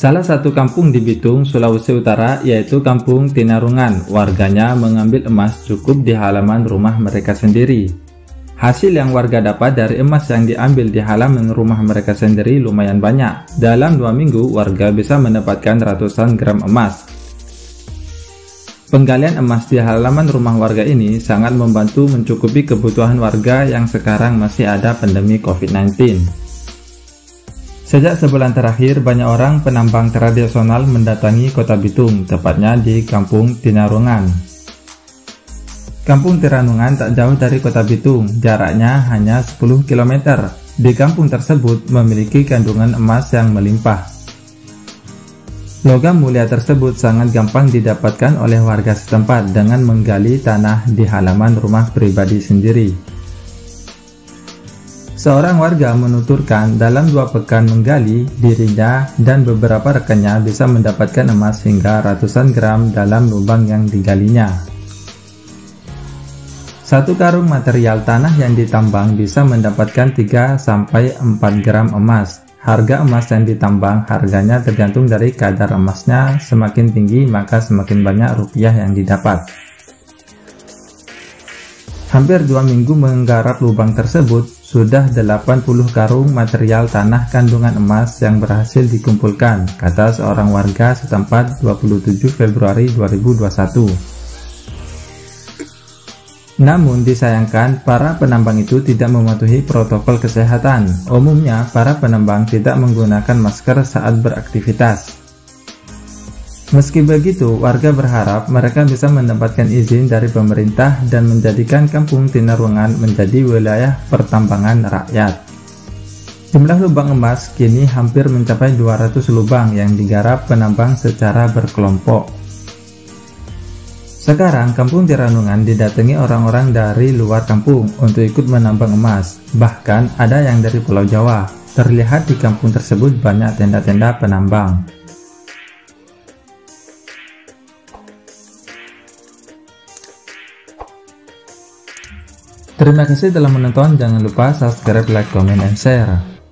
Salah satu kampung di Bitung, Sulawesi Utara, yaitu Kampung Tinarungan. Warganya mengambil emas cukup di halaman rumah mereka sendiri. Hasil yang warga dapat dari emas yang diambil di halaman rumah mereka sendiri lumayan banyak. Dalam 2 minggu, warga bisa mendapatkan ratusan gram emas. Penggalian emas di halaman rumah warga ini sangat membantu mencukupi kebutuhan warga yang sekarang masih ada pandemi COVID-19. Sejak sebulan terakhir, banyak orang penambang tradisional mendatangi kota Bitung, tepatnya di Kampung Tinarungan. Kampung Tinarungan tak jauh dari kota Bitung, jaraknya hanya 10 km. Di kampung tersebut memiliki kandungan emas yang melimpah. Logam mulia tersebut sangat gampang didapatkan oleh warga setempat dengan menggali tanah di halaman rumah pribadi sendiri. Seorang warga menuturkan dalam 2 pekan menggali, dirinya dan beberapa rekannya bisa mendapatkan emas hingga ratusan gram dalam lubang yang digalinya. 1 karung material tanah yang ditambang bisa mendapatkan 3-4 gram emas. Harga emas yang ditambang harganya tergantung dari kadar emasnya, semakin tinggi maka semakin banyak rupiah yang didapat. Hampir 2 minggu menggarap lubang tersebut, sudah 80 karung material tanah kandungan emas yang berhasil dikumpulkan, kata seorang warga setempat 27 Februari 2021. Namun disayangkan, para penambang itu tidak mematuhi protokol kesehatan. Umumnya, para penambang tidak menggunakan masker saat beraktivitas. Meski begitu, warga berharap mereka bisa mendapatkan izin dari pemerintah dan menjadikan Kampung Tinarungan menjadi wilayah pertambangan rakyat. Jumlah lubang emas kini hampir mencapai 200 lubang yang digarap penambang secara berkelompok. Sekarang, Kampung Tinarungan didatangi orang-orang dari luar kampung untuk ikut menambang emas. Bahkan ada yang dari Pulau Jawa. Terlihat di kampung tersebut banyak tenda-tenda penambang. Terima kasih telah menonton, jangan lupa subscribe, like, comment, and share.